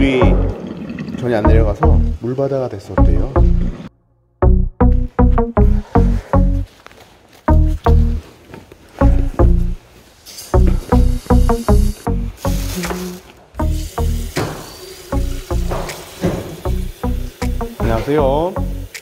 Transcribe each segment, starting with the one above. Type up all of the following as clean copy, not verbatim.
물이 전혀 안 내려가서 물바다가 됐었대요. 안녕하세요.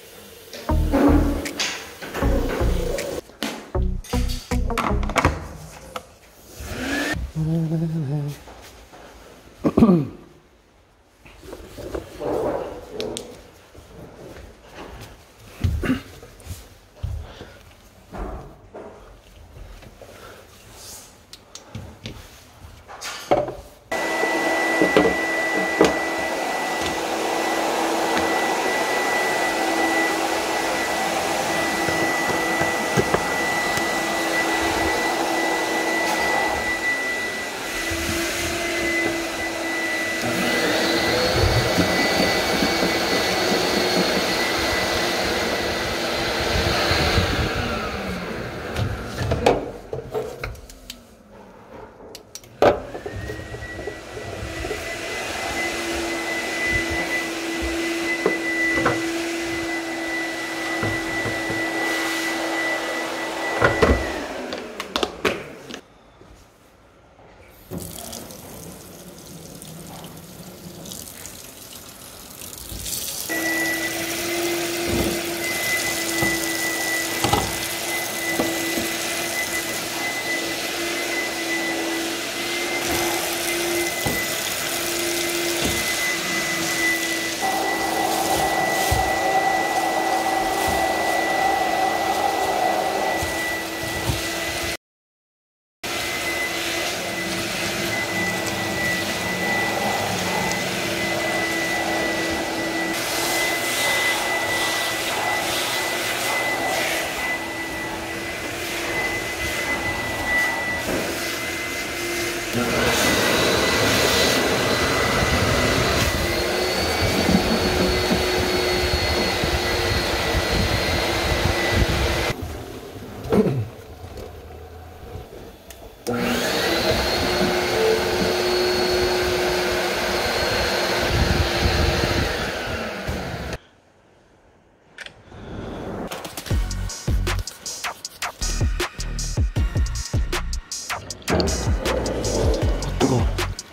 뜨거워.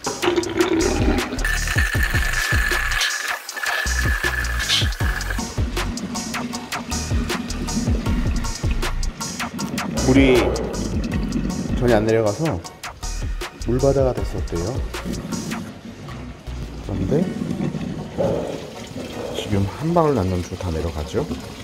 물이 전혀 안 내려가서 물바다가 됐었대요. 그런데 지금 한 방울 남겨주고 다 내려가죠.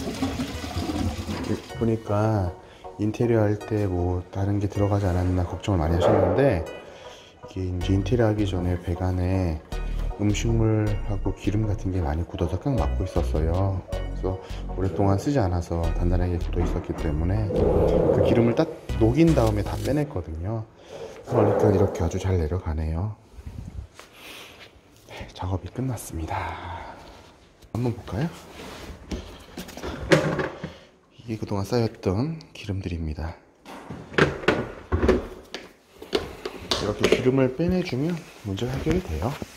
보니까 인테리어 할 때 뭐 다른 게 들어가지 않았나 걱정을 많이 하셨는데, 이게 이제 인테리어 하기 전에 배관에 음식물하고 기름 같은 게 많이 굳어서 꽉 막고 있었어요. 그래서 오랫동안 쓰지 않아서 단단하게 굳어 있었기 때문에 그 기름을 딱 녹인 다음에 다 빼냈거든요. 그러니까 이렇게 아주 잘 내려가네요. 네, 작업이 끝났습니다. 한번 볼까요? 이게 그동안 쌓였던 기름들입니다. 이렇게 기름을 빼내주면 문제가 해결이 돼요.